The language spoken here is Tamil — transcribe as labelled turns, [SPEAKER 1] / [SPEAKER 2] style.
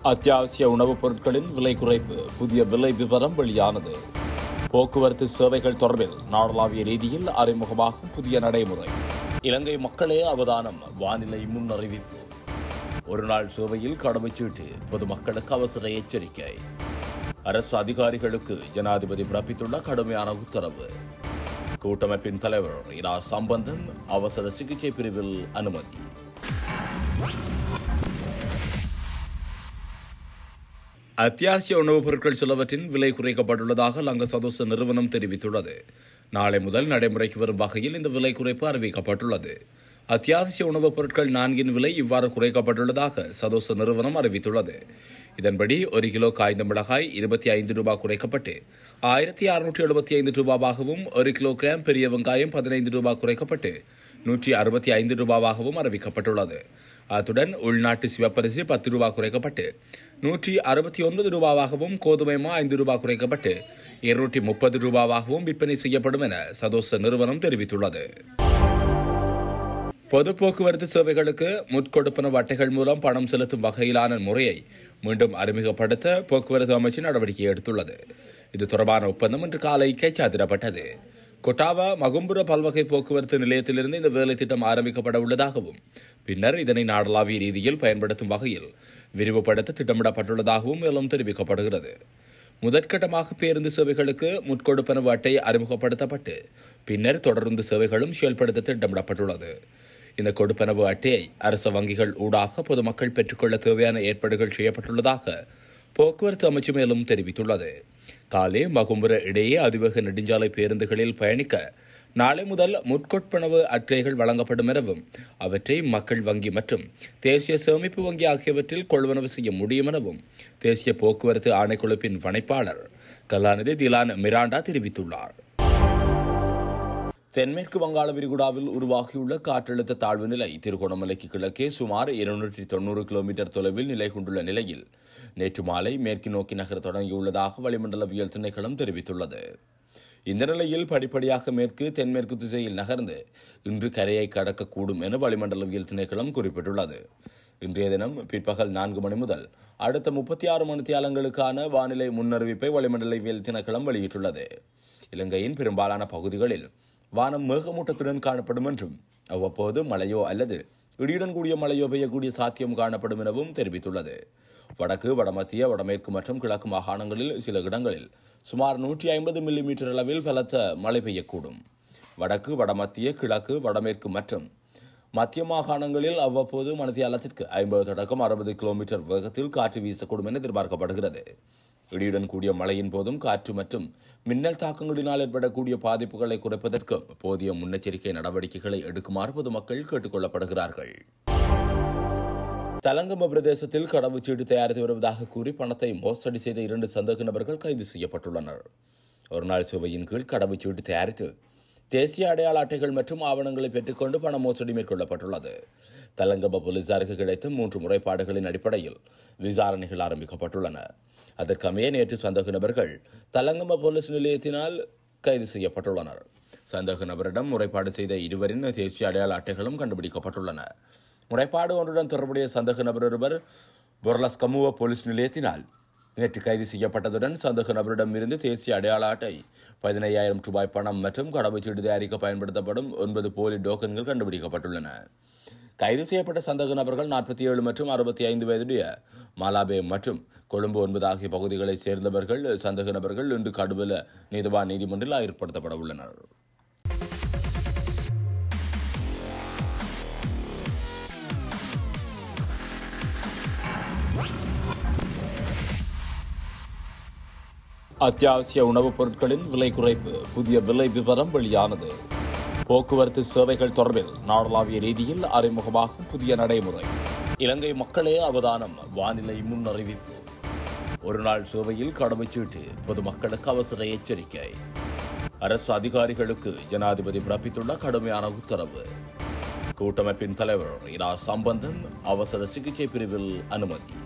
[SPEAKER 1] அத்தியாவசிய உணவுப் பொருட்களின் விலை குறைப்பு புதிய விலை விவரம் வெளியானது. போக்குவரத்து சேவைகள் தொடர்பில் நாடளாவிய ரீதியில் அறிமுகமாகும் புதிய நடைமுறை. இலங்கை மக்களே அவதானம், வானிலை முன்னறிவிப்பு. ஒருநாள் சேவையில் கடவுச்சீட்டு, பொதுமக்களுக்கு அவசர எச்சரிக்கை. அரசு அதிகாரிகளுக்கு ஜனாதிபதி பிறப்பித்துள்ள கடுமையான உத்தரவு. கூட்டமைப்பின் தலைவர் இரா சம்பந்தன் அவசர சிகிச்சை பிரிவில் அனுமதி. அத்தியாவசிய உணவுப் பொருட்கள் சிலவற்றின் விலை குறைக்கப்பட்டுள்ளதாக லங்கா சதோச நிறுவனம் தெரிவித்துள்ளது. நாளை முதல் நடைமுறைக்கு வரும் வகையில் இந்த விலை குறைப்பு அறிவிக்கப்பட்டுள்ளது. அத்தியாவசிய உணவுப் பொருட்கள் 4 விலை இவ்வாறு குறைக்கப்பட்டுள்ளதாக சதோச நிறுவனம் அறிவித்துள்ளது. இதன்படி 1 கிலோ காய்ந்த மிளகாய் 25 ரூபாய் குறைக்கப்பட்டு 1675 ரூபாவாகவும், 1 கிலோகிராம் பெரிய வெங்காயம் 15 ரூபாய் குறைக்கப்பட்டு 165 ரூபாவாகவும் அறிவிக்கப்பட்டுள்ளது. அத்துடன் உள்நாட்டு சிவப்பரிசி 10 ரூபாய் குறைக்கப்பட்டு 169 ரூபாவாகவும், கோதுமை மா 5 ரூபாய் குறைக்கப்பட்டு 230 ரூபாவாகவும் விற்பனை செய்யப்படும் என சதோச நிறுவனம் தெரிவித்துள்ளது. பொது போக்குவரத்து சேவைகளுக்கு முற்கொடுப்பனவு அட்டைகள் மூலம் பணம் செலுத்தும் வகையிலான முறையை மீண்டும் அறிமுகப்படுத்த போக்குவரத்து அமைச்சு நடவடிக்கை எடுத்துள்ளது. இது தொடர்பான ஒப்பந்தம் இன்று காலை கைச்சாத்திடப்பட்டது. கொட்டாவா மகும்புர பல்வகை போக்குவரத்து நிலையத்திலிருந்து இந்த வேலை திட்டம் ஆரம்பிக்கப்பட உள்ளதாகவும், பின்னர் இதனை நாடளாவிய ரீதியில் பயன்படுத்தும் வகையில் விரிவுபடுத்த திட்டமிடப்பட்டுள்ளதாகவும் மேலும் தெரிவிக்கப்படுகிறது. முதற்கட்டமாக பேருந்து சேவைகளுக்கு முற்கொடுப்பனவு அட்டை அறிமுகப்படுத்தப்பட்டு பின்னர் தொடர்ந்து சேவைகளும் செயல்படுத்த திட்டமிடப்பட்டுள்ளது. இந்த கொடுப்பனவு அட்டையை அரசு வங்கிகள் ஊடாக பொதுமக்கள் பெற்றுக்கொள்ள தேவையான ஏற்பாடுகள் செய்யப்பட்டுள்ளதாக போக்குவரத்து அமைச்சு மேலும் தெரிவித்துள்ளது. காலே மகும்புர இடையே அதிவேக நெடுஞ்சாலை பேருந்துகளில் பயணிக்க நாளை முதல் முற்கொடுப்பனவு அட்டைகள் வழங்கப்படும் எனவும், அவற்றை மக்கள் வங்கி மற்றும் தேசிய சேமிப்பு வங்கி ஆகியவற்றில் கொள்வனவு செய்ய முடியும் எனவும் தேசிய போக்குவரத்து ஆணைக்குழுப்பின் பணிப்பாளர் கலாநிதி திலான் மிராண்டா தெரிவித்துள்ளார். தென்மேற்கு வங்காள விரிகுடாவில் உருவாகியுள்ள காற்றழுத்த தாழ்வு நிலை திருகோணமலைக்கு கிழக்கே சுமார் 290 கிலோமீட்டர் தொலைவில் நிலை கொண்டுள்ள நிலையில் நேற்று மாலை மேற்கு நோக்கி நகர தொடங்கியுள்ளதாக வளிமண்டலவியல் திணைக்களம் தெரிவித்துள்ளது. இந்த நிலையில் படிப்படியாக மேற்கு தென்மேற்கு திசையில் நகர்ந்து இன்று கரையை கடக்கக்கூடும் என வளிமண்டலவியல் திணைக்களம் குறிப்பிட்டுள்ளது. இன்றைய தினம் பிற்பகல் 4 மணி முதல் அடுத்த 36 மணித்தியாலங்களுக்கான வானிலை முன்னறிவிப்பை வளிமண்டலவியல் திணைக்களம் வெளியிட்டுள்ளது. இலங்கையின் பெரும்பாலான பகுதிகளில் வானம் மேகமூட்டத்துடன் காணப்படும் என்றும், அவ்வப்போது மழையோ அல்லது இடியுடன் கூடிய மழையோ பெய்யக்கூடிய சாத்தியம் காணப்படும் எனவும் தெரிவித்துள்ளது. வடக்கு, வடமத்திய, வடமேற்கு மற்றும் கிழக்கு மாகாணங்களில் சில இடங்களில் சுமார் 150 மில்லிமீட்டர் அளவில் பலத்த மழை பெய்யக்கூடும். வடக்கு, வடமத்திய, கிழக்கு, வடமேற்கு மற்றும் மத்திய மாகாணங்களில் அவ்வப்போது மணித்தியாலத்திற்கு 50 தொடக்கம் 60 கிலோமீட்டர் வேகத்தில் காற்று வீசக்கூடும் என எதிர்பார்க்கப்படுகிறது. இடியுடன் கூடிய மழையின் போதும் காற்று மற்றும் மின்னல் தாக்கங்களினால் ஏற்படக்கூடிய பாதிப்புகளை குறைப்பதற்கு போதிய முன்னெச்சரிக்கை நடவடிக்கைகளை எடுக்குமாறு பொதுமக்கள் கேட்டுக் கொள்ளப்படுகிறார்கள். தலங்கம பிரதேசத்தில் கடவுச்சீட்டு தயாரித்து வருவதாக கூறி பணத்தை மோசடி செய்த 2 சந்தேக நபர்கள் கைது செய்யப்பட்டுள்ளனர். ஒருநாள் சேவையின் கீழ் கடவுச்சீட்டு தயாரித்து தேசிய அடையாள அட்டைகள் மற்றும் ஆவணங்களை பெற்றுக்கொண்டு பண மோசடி மேற்கொள்ளப்பட்டுள்ளது. தலங்கம போலீசாருக்கு கிடைத்த 3 முறைப்பாடுகளின் அடிப்படையில் விசாரணைகள் ஆரம்பிக்கப்பட்டுள்ளன. அதற்கமைய நேற்று சந்தேக நபர்கள் தலங்கம போலீஸ் நிலையத்தினால் கைது செய்யப்பட்டுள்ளனர். சந்தேக நபரிடம் முறைப்பாடு செய்த 2 தேசிய அடையாள அட்டைகளும் கண்டுபிடிக்கப்பட்டுள்ளன. முறைப்பாடு ஒன்றுடன் தொடர்புடைய சந்தேக நபர் ஒருவர் பொர்லஸ்கமுவ போலீஸ் நிலையத்தினால் நேற்று கைது செய்யப்பட்டதுடன் சந்தேக நபரிடம் இருந்து தேசிய அடையாள அட்டை, 15,000 ரூபாய் பணம் மற்றும் கடவுச்சீட்டு தயாரிக்க பயன்படுத்தப்படும் 9 போலி டோக்கன்கள் கண்டுபிடிக்கப்பட்டுள்ளன. கைது செய்யப்பட்ட சந்தேக நபர்கள் 47 மற்றும் 65 வயதுடைய மாலாபே மற்றும் கொழும்பு 9 ஆகிய பகுதிகளைச் சேர்ந்தவர்கள். சந்தேக நபர்கள் இன்று கடுவல நீதிவான் நீதிமன்றில் ஆயர்படுத்தப்பட உள்ளனர். அத்தியாவசிய உணவுப் பொருட்களின் விலை குறைப்பு புதிய விலை விவரம் வெளியானது. போக்குவரத்து சேவைகள் தொடர்பில் நாடளாவிய ரீதியில் அறிமுகமாகும் புதிய நடைமுறை. இலங்கை மக்களே அவதானம், வானிலை முன்னறிவிப்பு. ஒருநாள் சேவையில் கடவுச்சீட்டு, பொதுமக்களுக்கு அவசர எச்சரிக்கை. அரசு அதிகாரிகளுக்கு ஜனாதிபதி பிறப்பித்துள்ள கடுமையான உத்தரவு. கூட்டமைப்பின் தலைவர் இரா சம்பந்தன் அவசர சிகிச்சை பிரிவில் அனுமதி.